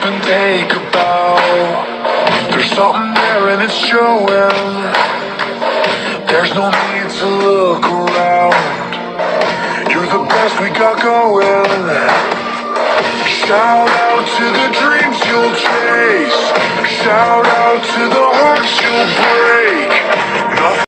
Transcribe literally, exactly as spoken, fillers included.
and take a bow. There's something there and it's showing. There's no need to look around. You're the best we got going. Shout out to the dreams you'll chase. Shout out to the hearts you'll break. Nothing